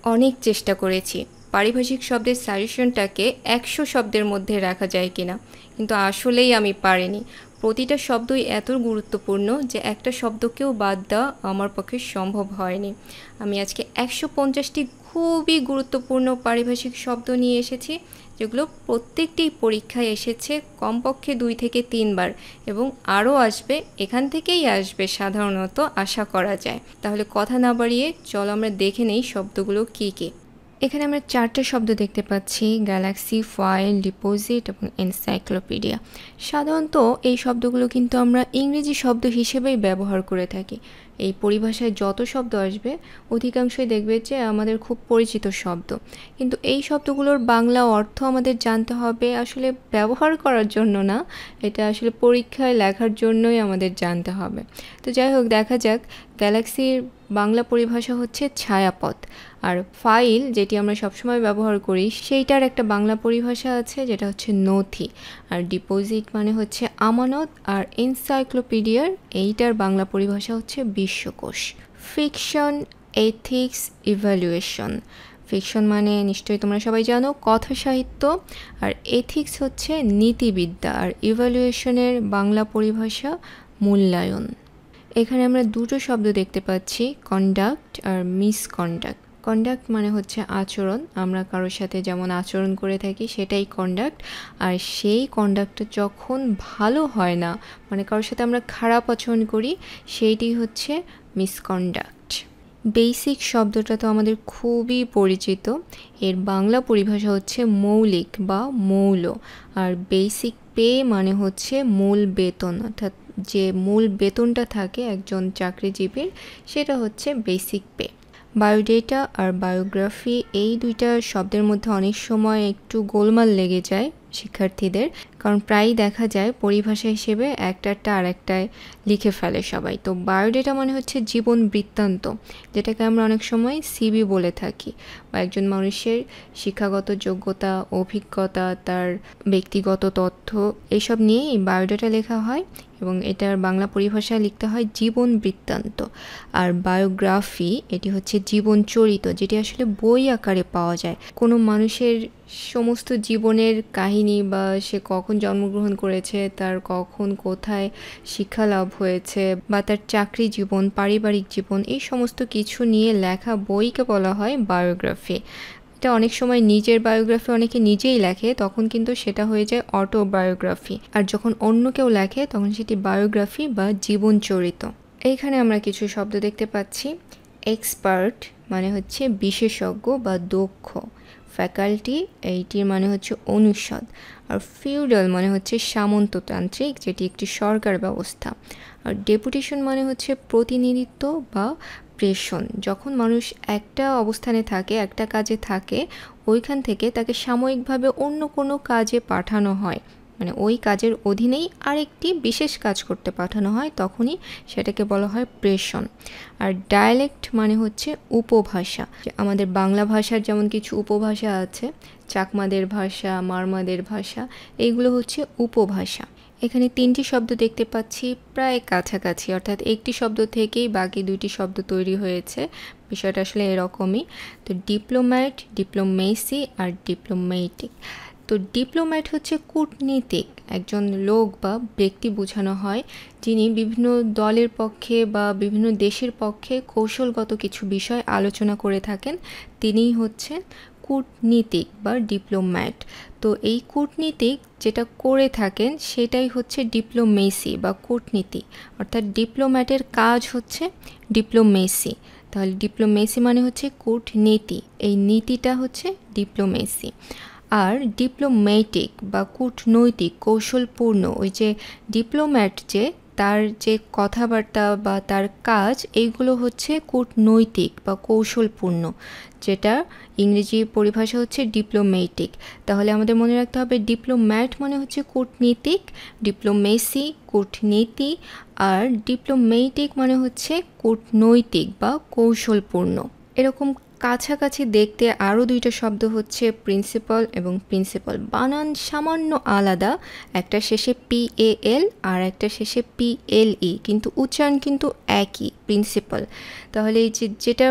অনেক চেষ্টা করেছি পারিভাষিক শব্দের সাজেশনটাকে ১০০ শব্দের মধ্যে রাখা যায় কিনা, কিন্তু আসলেই আমি পারিনি। প্রতিটা শব্দই এত গুরুত্বপূর্ণ যে একটা শব্দকেও বাদ দেওয়া আমার পক্ষে সম্ভব হয়নি। আমি আজকে ১৫০টি খুবই গুরুত্বপূর্ণ পারিভাষিক শব্দ নিয়ে এসেছি, যেগুলো প্রত্যেকটি পরীক্ষায় এসেছে কমপক্ষে ২ থেকে ৩ বার, এবং আরও আসবে, এখান থেকেই আসবে সাধারণত আশা করা যায়। তাহলে কথা না বাড়িয়ে চলো আমরা দেখে নেই শব্দগুলো কী কী। এখানে আমরা 4টে শব্দ দেখতে পাচ্ছি: গ্যালাক্সি, ফাইল, ডিপোজিট এবং এনসাইক্লোপিডিয়া। সাধারণত এই শব্দগুলো কিন্তু আমরা ইংরেজি শব্দ হিসেবেই ব্যবহার করে থাকি। এই পরিভাষায় যত শব্দ আসবে অধিকাংশই দেখবে যে আমাদের খুব পরিচিত শব্দ, কিন্তু এই শব্দগুলোর বাংলা অর্থ আমাদের জানতে হবে আসলে ব্যবহার করার জন্য না, এটা আসলে পরীক্ষায় লেখার জন্যই আমাদের জানতে হবে। তো যাই হোক, দেখা যাক। গ্যালাক্সির বাংলা পরিভাষা হচ্ছে ছায়াপথ, আর ফাইল যেটি আমরা সবসময় ব্যবহার করি সেইটার একটা বাংলা পরিভাষা আছে যেটা হচ্ছে নথি, আর ডিপোজিট মানে হচ্ছে আমানত, আর এনসাইক্লোপিডিয়ার এইটার বাংলা পরিভাষা হচ্ছে বিশ্বকোষ। Fiction, ethics, evaluation. ফিকশন মানে নিশ্চয়ই তোমরা সবাই জানো কথা সাহিত্য, আর এথিক্স হচ্ছে নীতিবিদ্যা, আর ইভ্যালুয়েশনের বাংলা পরিভাষা মূল্যায়ন। এখানে আমরা দুটো শব্দ দেখতে পাচ্ছি, কন্ডাক্ট আর মিসকন্ডাক্ট। কন্ডাক্ট মানে হচ্ছে আচরণ, আমরা কারোর সাথে যেমন আচরণ করে থাকি সেটাই কন্ডাক্ট, আর সেই কন্ডাক্টটা যখন ভালো হয় না, মানে কারোর সাথে আমরা খারাপ আচরণ করি, সেইটি হচ্ছে মিসকন্ডাক্ট। বেসিক শব্দটা তো আমাদের খুবই পরিচিত, এর বাংলা পরিভাষা হচ্ছে মৌলিক বা মৌল, আর বেসিক পে মানে হচ্ছে মূল বেতন, অর্থাৎ যে মূল বেতনটা থাকে একজন চাকরিজীবীর, সেটা হচ্ছে বেসিক পে। বায়োডেটা আর বায়োগ্রাফি, এই দুইটা শব্দের মধ্যে অনেক সময় একটু গোলমাল লেগে যায় শিক্ষার্থীদের, কারণ প্রায়ই দেখা যায় পরিভাষা হিসেবে একটা আর একটায় লিখে ফেলে সবাই। তো বায়োডেটা মানে হচ্ছে জীবন বৃত্তান্ত, যেটাকে আমরা অনেক সময় সিভি বলে থাকি, বা একজন মানুষের শিক্ষাগত যোগ্যতা, অভিজ্ঞতা, তার ব্যক্তিগত তথ্য, এইসব নিয়েই বায়োডেটা লেখা হয়, এবং এটার বাংলা পরিভাষায় লিখতে হয় জীবন বৃত্তান্ত। আর বায়োগ্রাফি, এটি হচ্ছে জীবন চরিত, যেটি আসলে বই আকারে পাওয়া যায়। কোনো মানুষের সমস্ত জীবনের কাহিনী, বা সে কখন জন্মগ্রহণ করেছে, তার কখন কোথায় শিক্ষা লাভ হয়েছে, বা তার চাকরি জীবন, পারিবারিক জীবন, এই সমস্ত কিছু নিয়ে লেখা বইকে বলা হয় বায়োগ্রাফি। এটা অনেক সময় নিজের বায়োগ্রাফি অনেকে নিজেই লেখে, তখন কিন্তু সেটা হয়ে যায় অটোবায়োগ্রাফি, আর যখন অন্য কেউ লেখে তখন সেটি বায়োগ্রাফি বা জীবন চরিত। এইখানে আমরা কিছু শব্দ দেখতে পাচ্ছি। এক্সপার্ট মানে হচ্ছে বিশেষজ্ঞ বা দক্ষ। ফ্যাকাল্টি, এইটির মানে হচ্ছে অনুষদ। আর ফিউডাল মানে হচ্ছে সামন্ততান্ত্রিক, যেটি একটি সরকার ব্যবস্থা। আর ডেপুটেশন মানে হচ্ছে প্রতিনিধিত্ব বা প্রেষণ। যখন মানুষ একটা অবস্থানে থাকে, একটা কাজে থাকে, ওইখান থেকে তাকে সাময়িকভাবে অন্য কোনো কাজে পাঠানো হয়, মানে ওই কাজের অধীনেই আরেকটি বিশেষ কাজ করতে পাঠানো হয়, তখনই সেটাকে বলা হয় প্রেষণ। আর ডায়ালেক্ট মানে হচ্ছে উপভাষা। আমাদের বাংলা ভাষার যেমন কিছু উপভাষা আছে, চাকমাদের ভাষা, মারমাদের ভাষা, এইগুলো হচ্ছে উপভাষা। এখানে 3টি শব্দ দেখতে পাচ্ছি প্রায় কাছাকাছি, অর্থাৎ একটি শব্দ থেকেই বাকি 2টি শব্দ তৈরি হয়েছে। বিষয়টা আসলে এরকমই। তো ডিপ্লোম্যাট, ডিপ্লোমেসি আর ডিপ্লোমেটিক। তো ডিপ্লোম্যাট হচ্ছে কূটনীতিক, একজন লোক বা ব্যক্তি বোঝানো হয় যিনি বিভিন্ন দলের পক্ষে বা বিভিন্ন দেশের পক্ষে কৌশলগত কিছু বিষয় আলোচনা করে থাকেন, তিনিই হচ্ছেন কূটনীতিক বা ডিপ্লোম্যাট। তো এই কূটনীতিক যেটা করে থাকেন সেটাই হচ্ছে ডিপ্লোমেসি বা কূটনীতি, অর্থাৎ ডিপ্লোম্যাটের কাজ হচ্ছে ডিপ্লোমেসি। তাহলে ডিপ্লোমেসি মানে হচ্ছে কূটনীতি, এই নীতিটা হচ্ছে ডিপ্লোমেসি। আর ডিপ্লোম্যাটিক বা কূটনৈতিক, কৌশলপূর্ণ, ওই যে ডিপ্লোম্যাট যে তার যে কথাবার্তা বা তার কাজ, এইগুলো হচ্ছে কূটনৈতিক বা কৌশলপূর্ণ, যেটা ইংরেজি পরিভাষা হচ্ছে ডিপ্লোম্যাটিক। তাহলে আমাদের মনে রাখতে হবে ডিপ্লোম্যাট মানে হচ্ছে কূটনীতিক, ডিপ্লোমেসি কূটনীতি, আর ডিপ্লোম্যাটিক মানে হচ্ছে কূটনৈতিক বা কৌশলপূর্ণ। এরকম কাছাকাছি দেখতে আরও 2টা শব্দ হচ্ছে প্রিন্সিপাল এবং প্রিন্সিপাল। বানান সামান্য আলাদা, একটা শেষে PAL আর একটা শেষে PLE, কিন্তু উচ্চারণ কিন্তু একই, প্রিন্সিপাল। তাহলে এই যেটা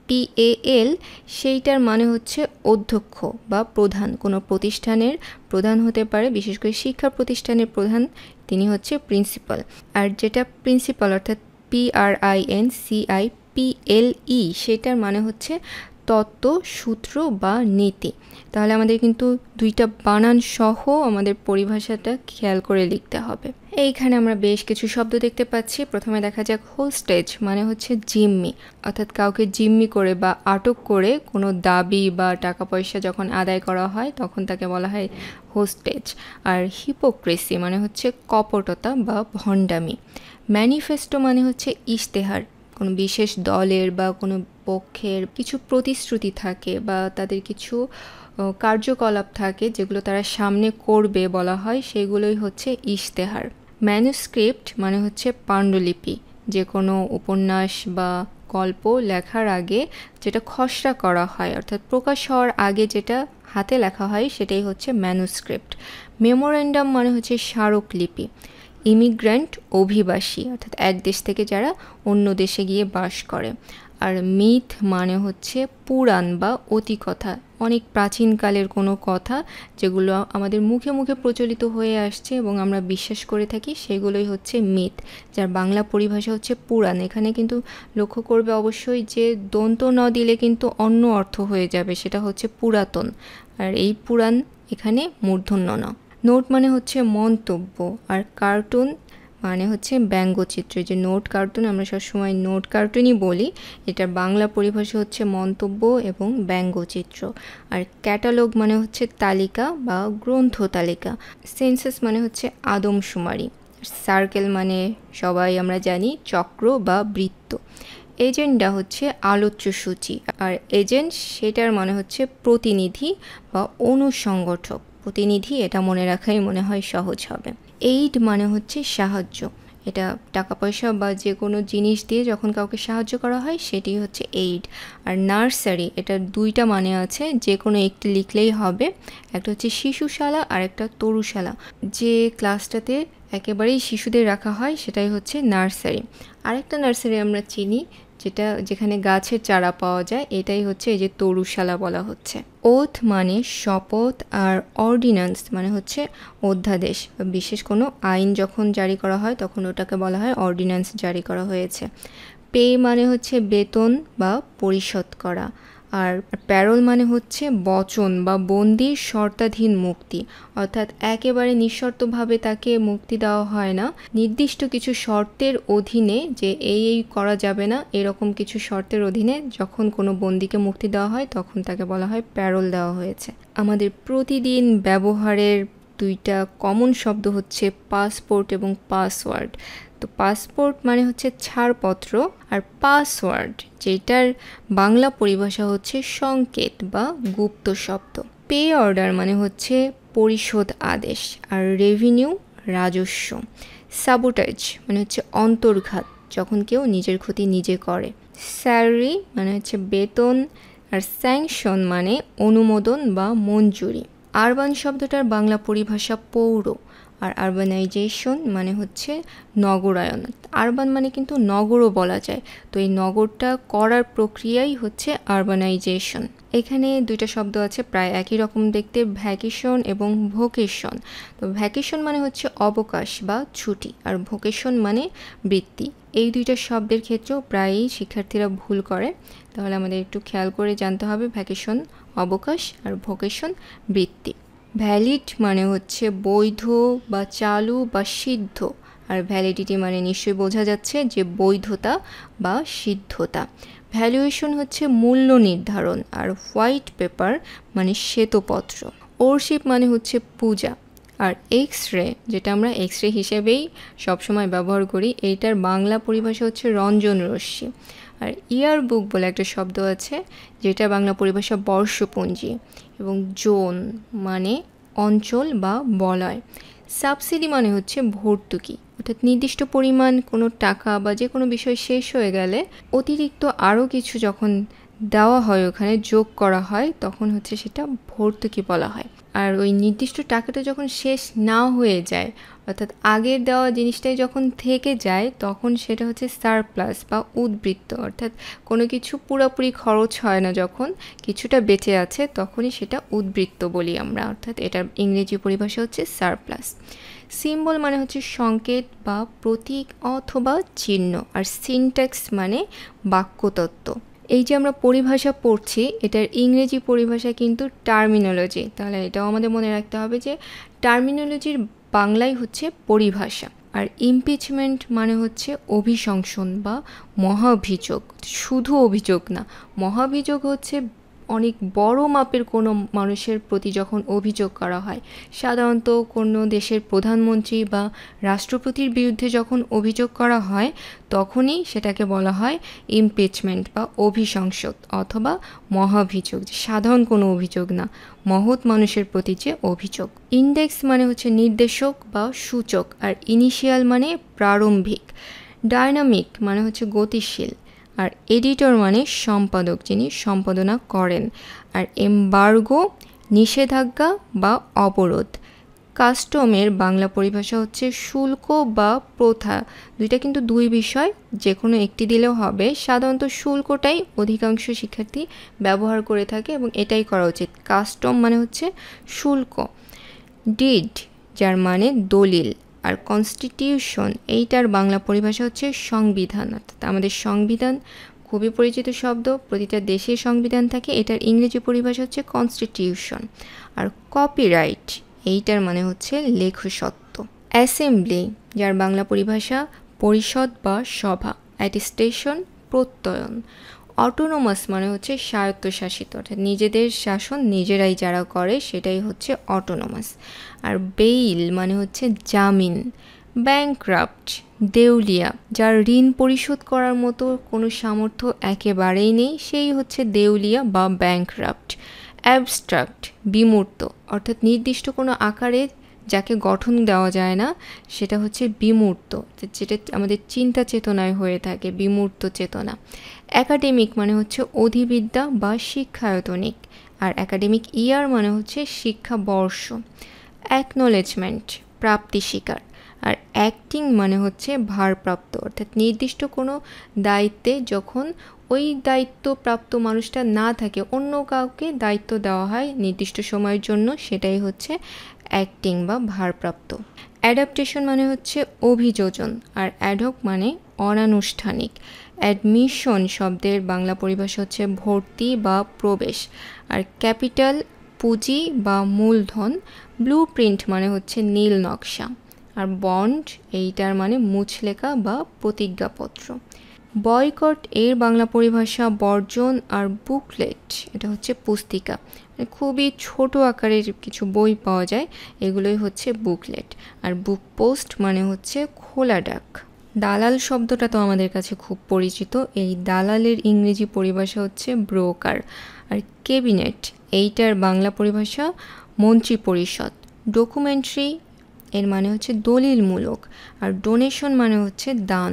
PAL সেইটার মানে হচ্ছে অধ্যক্ষ বা প্রধান। কোনো প্রতিষ্ঠানের প্রধান হতে পারে, বিশেষ করে শিক্ষা প্রতিষ্ঠানের প্রধান, তিনি হচ্ছে প্রিন্সিপাল। আর যেটা প্রিন্সিপাল অর্থাৎ PRINCIPLE সেটার মানে হচ্ছে তত্ত্ব, সূত্র বা নীতি। তাহলে আমাদের কিন্তু দুইটা বানান সহ আমাদের পরিভাষাটা খেয়াল করে লিখতে হবে। এইখানে আমরা বেশ কিছু শব্দ দেখতে পাচ্ছি। প্রথমে দেখা যাক হোস্টেজ মানে হচ্ছে জিম্মি, অর্থাৎ কাউকে জিম্মি করে বা আটক করে কোনো দাবি বা টাকা পয়সা যখন আদায় করা হয় তখন তাকে বলা হয় হোস্টেজ। আর হিপোক্রেসি মানে হচ্ছে কপটতা বা ভণ্ডামি। ম্যানিফেস্টো মানে হচ্ছে ইশতেহার, কোনো বিশেষ দলের বা কোনো পক্ষের কিছু প্রতিশ্রুতি থাকে বা তাদের কিছু কার্যকলাপ থাকে যেগুলো তারা সামনে করবে বলা হয়, সেগুলোই হচ্ছে ইশতেহার। ম্যানুস্ক্রিপ্ট মানে হচ্ছে পাণ্ডুলিপি, যে কোনো উপন্যাস বা গল্প লেখার আগে যেটা খসড়া করা হয় অর্থাৎ প্রকাশ হওয়ার আগে যেটা হাতে লেখা হয় সেটাই হচ্ছে ম্যানুস্ক্রিপ্ট। মেমোরেন্ডাম মানে হচ্ছে স্মারকলিপি। ইমিগ্র্যান্ট অভিবাসী, অর্থাৎ এক দেশ থেকে যারা অন্য দেশে গিয়ে বাস করে। আর মিথ মানে হচ্ছে পুরাণ বা অতিকথা, অনেক প্রাচীনকালের কোনো কথা যেগুলো আমাদের মুখে মুখে প্রচলিত হয়ে আসছে এবং আমরা বিশ্বাস করে থাকি, সেগুলোই হচ্ছে মিথ, যার বাংলা পরিভাষা হচ্ছে পুরাণ। এখানে কিন্তু লক্ষ্য করবে অবশ্যই যে দন্ত ন দিলে কিন্তু অন্য অর্থ হয়ে যাবে, সেটা হচ্ছে পুরাতন, আর এই পুরাণ এখানে মূর্ধন্য ন। নোট মানে হচ্ছে মন্তব্য, আর কার্টুন মানে হচ্ছে ব্যঙ্গচিত্র। যে নোট কার্টুন আমরা সবসময় নোট কার্টুনই বলি, এটার বাংলা পরিভাষা হচ্ছে মন্তব্য এবং ব্যঙ্গচিত্র। আর ক্যাটালগ মানে হচ্ছে তালিকা বা গ্রন্থ তালিকা। সেন্সাস মানে হচ্ছে আদমশুমারি। সার্কেল মানে সবাই আমরা জানি চক্র বা বৃত্ত। এজেন্ডা হচ্ছে আলোচ্য সূচি, আর এজেন্ট সেটার মানে হচ্ছে প্রতিনিধি বা অনুসংগঠক। প্রতিনিধি এটা মনে রাখাই মনে হয় সহজ হবে। এইড মানে হচ্ছে সাহায্য, এটা টাকা পয়সা বা যে কোনো জিনিস দিয়ে যখন কাউকে সাহায্য করা হয় সেটি হচ্ছে এইড। আর নার্সারি, এটা দুইটা মানে আছে, যে কোনো একটি লিখলেই হবে। একটা হচ্ছে শিশুশালা আর একটা তরুশালা, যে ক্লাসটাতে একেবারেই শিশুদের রাখা হয় সেটাই হচ্ছে নার্সারি। আরেকটা নার্সারি আমরা চিনি যেখানে গাছের চারা পাওয়া যায়, এটাই হচ্ছে এই যে তরুশালা বলা হচ্ছে। ওথ মানে শপথ, আর অর্ডিন্যান্স মানে হচ্ছে অধ্যাদেশ। বিশেষ কোনো আইন যখন জারি করা হয় তখন ওটাকে বলা হয় অর্ডিন্যান্স জারি করা হয়েছে। পে মানে হচ্ছে বেতন বা পরিশোধ করা। আর প্যারোল মানে হচ্ছে বচন বা বন্দির শর্তাধীন মুক্তি, অর্থাৎ একেবারে নিঃশর্তভাবে তাকে মুক্তি দেওয়া হয় না, নির্দিষ্ট কিছু শর্তের অধীনে, যে এই করা যাবে না এরকম কিছু শর্তের অধীনে যখন কোনো বন্দিকে মুক্তি দেওয়া হয় তখন তাকে বলা হয় প্যারোল দেওয়া হয়েছে। আমাদের প্রতিদিন ব্যবহারের দুইটা কমন শব্দ হচ্ছে পাসপোর্ট এবং পাসওয়ার্ড। তো পাসপোর্ট মানে হচ্ছে ছাড়পত্র, আর পাসওয়ার্ড যেটার বাংলা পরিভাষা হচ্ছে সংকেত বা গুপ্ত শব্দ। পে অর্ডার মানে হচ্ছে পরিশোধ আদেশ, আর রেভিনিউ রাজস্ব। সাবোটাইজ মানে হচ্ছে অন্তর্ঘাত, যখন কেউ নিজের ক্ষতি নিজে করে। স্যালারি মানে হচ্ছে বেতন, আর স্যাংশন মানে অনুমোদন বা মঞ্জুরি। আরবান শব্দটার বাংলা পরিভাষা পৌর, আর আরবানাইজেশন মানে হচ্ছে নগরায়ন। আরবান মানে কিন্তু নগরও বলা যায়, তো এই নগরটা করার প্রক্রিয়াই হচ্ছে আরবানাইজেশন। এখানে দুইটা শব্দ আছে প্রায় একই রকম দেখতে, ভ্যাকেশন এবং ভোকেশন। তো ভ্যাকেশন মানে হচ্ছে অবকাশ বা ছুটি, আর ভোকেশন মানে বৃত্তি। এই দুইটা শব্দের ক্ষেত্রেও প্রায়ই শিক্ষার্থীরা ভুল করে, তাহলে আমাদের একটু খেয়াল করে জানতে হবে ভ্যাকেশন অবকাশ আর ভোকেশন বৃত্তি। ভ্যালিড মানে হচ্ছে বৈধ বা চালু বা সিদ্ধ, আর ভ্যালিডিটি মানে নিশ্চয়ই বোঝা যাচ্ছে যে বৈধতা বা সিদ্ধতা। ভ্যালুয়েশন হচ্ছে মূল্য নির্ধারণ, আর হোয়াইট পেপার মানে শ্বেতপত্র। ওরশিপ মানে হচ্ছে পূজা। আর এক্স রে, যেটা আমরা এক্স রে হিসেবেই সবসময় ব্যবহার করি, এইটার বাংলা পরিভাষা হচ্ছে রঞ্জন রশ্মি। আর ইয়ার বুক বলে একটা শব্দ আছে, যেটা বাংলা পরিভাষা বর্ষপঞ্জি। এবং জোন মানে অঞ্চল বা বলয়। সাবসিডি মানে হচ্ছে ভর্তুকি, অর্থাৎ নির্দিষ্ট পরিমাণ কোনো টাকা বা যে কোনো বিষয় শেষ হয়ে গেলে অতিরিক্ত আরও কিছু যখন দেওয়া হয়, ওখানে যোগ করা হয়, তখন হচ্ছে সেটা ভর্তুকি বলা হয়। আর ওই নির্দিষ্ট টাকাটা যখন শেষ না হয়ে যায়, অর্থাৎ আগের দেওয়া জিনিসটাই যখন থেকে যায়, তখন সেটা হচ্ছে সারপ্লাস বা উদ্বৃত্ত। অর্থাৎ কোনো কিছু পুরোপুরি খরচ হয় না, যখন কিছুটা বেঁচে আছে তখনই সেটা উদ্বৃত্ত বলি আমরা। অর্থাৎ এটার ইংরেজি পরিভাষা হচ্ছে সারপ্লাস। সিম্বল মানে হচ্ছে সংকেত বা প্রতীক অথবা চিহ্ন, আর সিনট্যাক্স মানে বাক্যতত্ত্ব। এই যে আমরা পরিভাষা পড়ছি, এটার ইংরেজি পরিভাষা কিন্তু টার্মিনোলজি। তাহলে এটাও আমাদের মনে রাখতে হবে যে টার্মিনোলজির বাংলায় হচ্ছে পরিভাষা। আর ইমপিচমেন্ট মানে হচ্ছে অভিশংসন বা মহাভিযোগ। শুধু অভিযোগ না, মহাভিযোগ হচ্ছে অনেক বড় মাপের কোনো মানুষের প্রতি যখন অভিযোগ করা হয়, সাধারণত কোনো দেশের প্রধানমন্ত্রী বা রাষ্ট্রপতির বিরুদ্ধে যখন অভিযোগ করা হয়, তখনই সেটাকে বলা হয় ইমপিচমেন্ট বা অভিশংসন অথবা মহাভিযোগ। সাধারণ কোনো অভিযোগ না, মহৎ মানুষের প্রতি যে অভিযোগ। ইন্ডেক্স মানে হচ্ছে নির্দেশক বা সূচক, আর ইনিশিয়াল মানে প্রারম্ভিক। ডায়নামিক মানে হচ্ছে গতিশীল, আর এডিটর মানে সম্পাদক, যিনি সম্পাদনা করেন। আর এমবার্গো নিষেধাজ্ঞা বা অবরোধ। কাস্টমের বাংলা পরিভাষা হচ্ছে শুল্ক বা প্রথা। দুইটা কিন্তু দুই বিষয়, যে কোনো একটি দিলেও হবে। সাধারণত শুল্কটাই অধিকাংশ শিক্ষার্থী ব্যবহার করে থাকে এবং এটাই করা উচিত। কাস্টম মানে হচ্ছে শুল্ক। ডিড যার মানে দলিল। আর কনস্টিটিউশন, এইটার বাংলা পরিভাষা হচ্ছে সংবিধান। অর্থাৎ আমাদের সংবিধান খুবই পরিচিত শব্দ, প্রতিটা দেশের সংবিধান থাকে। এটার ইংরেজি পরিভাষা হচ্ছে কনস্টিটিউশন। আর কপিরাইট, এইটার মানে হচ্ছে লেখসত্ব। অ্যাসেম্বলি যার বাংলা পরিভাষা পরিষদ বা সভা। অ্যাটিস্টেশন প্রত্যয়ন। অটোনোমাস মানে হচ্ছে স্বায়ত্তশাসিত, অর্থাৎ নিজেদের শাসন নিজেরাই যারা করে সেটাই হচ্ছে অটোনোমাস। আর বেইল মানে হচ্ছে জামিন। ব্যাংক্রাফট দেউলিয়া, যার ঋণ পরিশোধ করার মতো কোনো সামর্থ্য একেবারেই নেই, সেই হচ্ছে দেউলিয়া বা ব্যাংক্রাফট। অ্যাবস্ট্রাক্ট বিমূর্ত, অর্থাৎ নির্দিষ্ট কোনো আকারে যাকে গঠন দেওয়া যায় না, সেটা হচ্ছে বিমূর্ত, যেটা আমাদের চিন্তা চেতনায় হয়ে থাকে, বিমূর্ত চেতনা। একাডেমিক মানে হচ্ছে অধিবিদ্যা বা শিক্ষায়তনিক। আর একাডেমিক ইয়ার মানে হচ্ছে শিক্ষাবর্ষ। অ্যাকনোলেজমেন্ট প্রাপ্তি স্বীকার। আর অ্যাক্টিং মানে হচ্ছে ভারপ্রাপ্ত, অর্থাৎ নির্দিষ্ট কোনো দায়িত্বে যখন ওই দায়িত্বপ্রাপ্ত মানুষটা না থাকে, অন্য কাউকে দায়িত্ব দেওয়া হয় নির্দিষ্ট সময়ের জন্য, সেটাই হচ্ছে অ্যাক্টিং বা ভারপ্রাপ্ত। অ্যাডাপ্টেশন মানে হচ্ছে অভিযোজন। আর অ্যাডহক মানে অনানুষ্ঠানিক। অ্যাডমিশন শব্দের বাংলা পরিভাষা হচ্ছে ভর্তি বা প্রবেশ। আর ক্যাপিটাল পুঁজি বা মূলধন। ব্লুপ্রিন্ট মানে হচ্ছে নীল নকশা। আর বন্ড, এইটার মানে মুচলেখা বা প্রতিজ্ঞাপত্র। বয়কট এর বাংলা পরিভাষা বর্জন। আর বুকলেট, এটা হচ্ছে পুস্তিকা, খুবই ছোট আকারের কিছু বই পাওয়া যায়, এগুলোই হচ্ছে বুকলেট। আর বুক পোস্ট মানে হচ্ছে খোলা ডাক। দালাল শব্দটা তো আমাদের কাছে খুব পরিচিত, এই দালালের ইংরেজি পরিভাষা হচ্ছে ব্রোকার। আর ক্যাবিনেট, এইটার বাংলা পরিভাষা মন্ত্রী পরিষদ। ডকুমেন্টারি এর মানে হচ্ছে দলিলমূলক। আর ডোনেশন মানে হচ্ছে দান।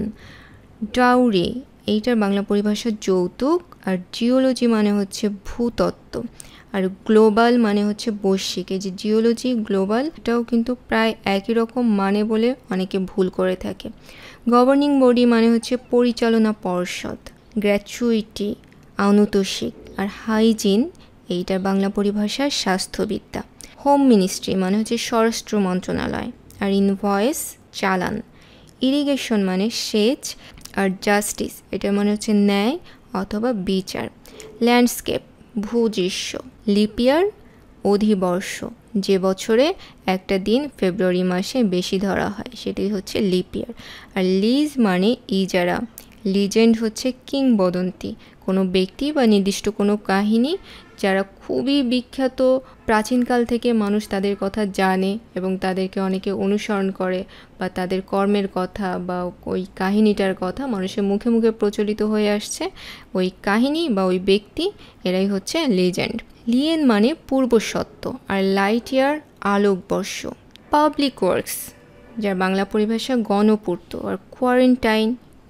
ডাউরি, এইটার বাংলা পরিভাষা যৌতুক। আর জিওলজি মানে হচ্ছে ভূতত্ত্ব। আর গ্লোবাল মানে হচ্ছে বৈশ্বিক। এই যে জিওলজি গ্লোবাল, এটাও কিন্তু প্রায় একই রকম মানে বলে অনেকে ভুল করে থাকে। গভর্নিং বডি মানে হচ্ছে পরিচালনা পর্ষদ। গ্র্যাচুইটি আনুতোষিক। আর হাইজিন, এইটার বাংলা পরিভাষা স্বাস্থ্যবিদ্যা। হোম মিনিস্ট্রি মানে হচ্ছে স্বরাষ্ট্র মন্ত্রণালয়। আর ইনভয়েস চালান। ইরিগেশন মানে সেচ। আর জাস্টিস, এটা মানে হচ্ছে ন্যায় অথবা বিচার। ল্যান্ডস্কেপ ভূদৃশ্য। লিপিয়ার অধিবর্ষ, যে বছরে একটা দিন ফেব্রুয়ারি মাসে বেশি ধরা হয় সেটি হচ্ছে লিপিয়ার। আর লিজ মানে ইজারা। লিজেন্ড হচ্ছে কিংবদন্তি, কোনো ব্যক্তি বা নির্দিষ্ট কোনো কাহিনী যারা খুবই বিখ্যাত, প্রাচীনকাল থেকে মানুষ তাদের কথা জানে এবং তাদেরকে অনেকে অনুসরণ করে, বা তাদের কর্মের কথা বা ওই কাহিনীটার কথা মানুষের মুখে মুখে প্রচলিত হয়ে আসছে, ওই কাহিনী বা ওই ব্যক্তি, এরাই হচ্ছে লিজেন্ড। লিয়েন মানে পূর্বসত্ত্ব। আর লাইট ইয়ার আলোকবর্ষ। পাবলিক ওয়ার্কস, যার বাংলা পরিভাষা গণপূর্ত। আর কোয়ারেন্টাইন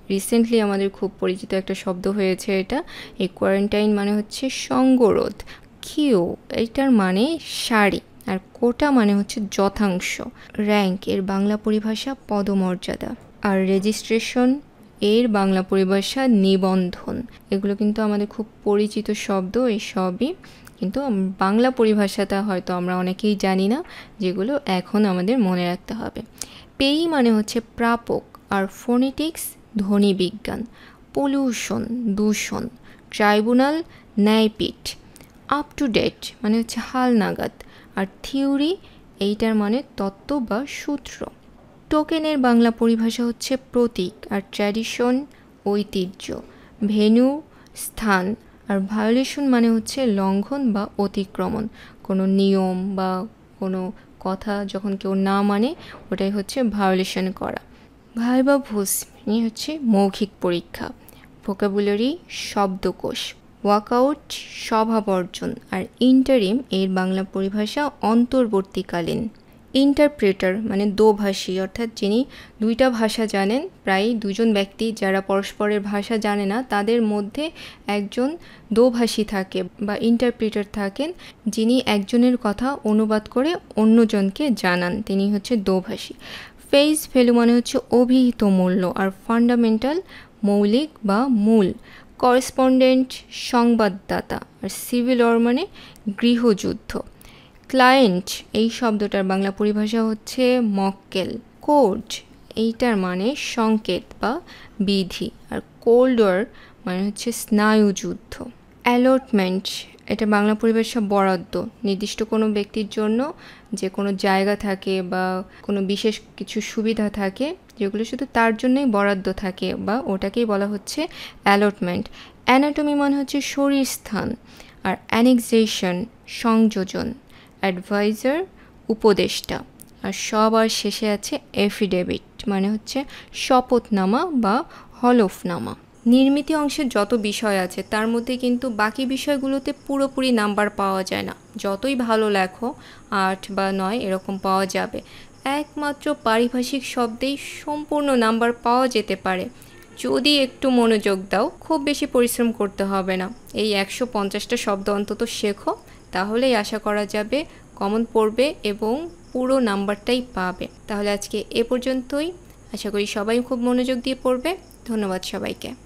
রিসেন্টলি আমাদের খুব পরিচিত একটা শব্দ হয়েছে এটা। এই কোয়ারেন্টাইন মানে হচ্ছে সঙ্গরোধ। কিউ এইটার মানে সারি, আর কোটা মানে হচ্ছে যথাংশ। র্যাঙ্ক এর বাংলা পরিভাষা পদমর্যাদা। আর রেজিস্ট্রেশন এর বাংলা পরিভাষা নিবন্ধন। এগুলো কিন্তু আমাদের খুব পরিচিত শব্দ, এই সবই, কিন্তু বাংলা পরিভাষাটা হয়তো আমরা অনেকেই জানি না, যেগুলো এখন আমাদের মনে রাখতে হবে। পেই মানে হচ্ছে প্রাপক, আর ফোনেটিক্স ধ্বনি বিজ্ঞান। পলিউশন দূষণ। ট্রাইব্যুনাল ন্যায়পীঠ। আপ টু ডেট মানে হচ্ছে হালনাগাদ। আর থিওরি এইটার মানে তত্ত্ব বা সূত্র। টোকেনের বাংলা পরিভাষা হচ্ছে প্রতীক, আর ট্র্যাডিশন ঐতিহ্য। ভেন্যু স্থান। আর ভায়োলেশন মানে হচ্ছে লঙ্ঘন বা অতিক্রমণ, কোনো নিয়ম বা কোনো কথা যখন কেউ না মানে ওটাই হচ্ছে ভায়োলেশন করা। ভাইবা ভোজ মানে হচ্ছে মৌখিক পরীক্ষা। ভোকাবুলারি শব্দকোষ। ওয়াকআউট স্বভাবর্জন। আর ইন্টারিম এর বাংলা পরিভাষা অন্তর্বর্তীকালীন। ইন্টারপ্রেটার মানে দোভাষী, অর্থাৎ যিনি দুইটা ভাষা জানেন। প্রায় দুজন ব্যক্তি যারা পরস্পরের ভাষা জানে না তাদের মধ্যে একজন দোভাষী থাকে বা ইন্টারপ্রেটার থাকেন, যিনি একজনের কথা অনুবাদ করে অন্যজনকে জানান, তিনি হচ্ছে দোভাষী। ফেস ভ্যালু মানে হচ্ছে অভিহিত মূল্য, আর ফান্ডামেন্টাল মৌলিক বা মূল। করেসপন্ডেন্ট সংবাদদাতা। আর সিভিল ওয়ার মানে গৃহযুদ্ধ। ক্লায়েন্ট এই শব্দটার বাংলা পরিভাষা হচ্ছে মক্কেল। কোড এইটার মানে সংকেত বা বিধি। আর কোল্ড ওয়ার মানে হচ্ছে স্নায়ুযুদ্ধ। অ্যালটমেন্ট এটা বাংলা পরিভাষা বরাদ্দ। নির্দিষ্ট কোনো ব্যক্তির জন্য যে কোনো জায়গা থাকে বা কোনো বিশেষ কিছু সুবিধা থাকে যেগুলো শুধু তার জন্যই বরাদ্দ থাকে, বা ওটাকেই বলা হচ্ছে অ্যালটমেন্ট। অ্যানাটমি মানে হচ্ছে শরীর স্থান। আর অ্যানেক্সেশন সংযোজন। অ্যাডভাইজার উপদেষ্টা। আর সবার শেষে আছে এফিডেভিট মানে হচ্ছে শপথনামা বা হলফনামা। নির্মিতি অংশের যত বিষয় আছে তার মধ্যে কিন্তু বাকি বিষয়গুলোতে পুরোপুরি নাম্বার পাওয়া যায় না। যতই ভালো লেখো 8 বা 9 এরকম পাওয়া যাবে। একমাত্র পারিভাষিক শব্দেই সম্পূর্ণ নাম্বার পাওয়া যেতে পারে যদি একটু মনোযোগ দাও। খুব বেশি পরিশ্রম করতে হবে না। এই 150টা শব্দ অন্তত শেখো, তাহলেই আশা করা যাবে কমন পড়বে এবং পুরো নাম্বারটাই পাবে। তাহলে আজকে এ পর্যন্তই। আশা করি সবাই খুব মনোযোগ দিয়ে পড়বে। ধন্যবাদ সবাইকে।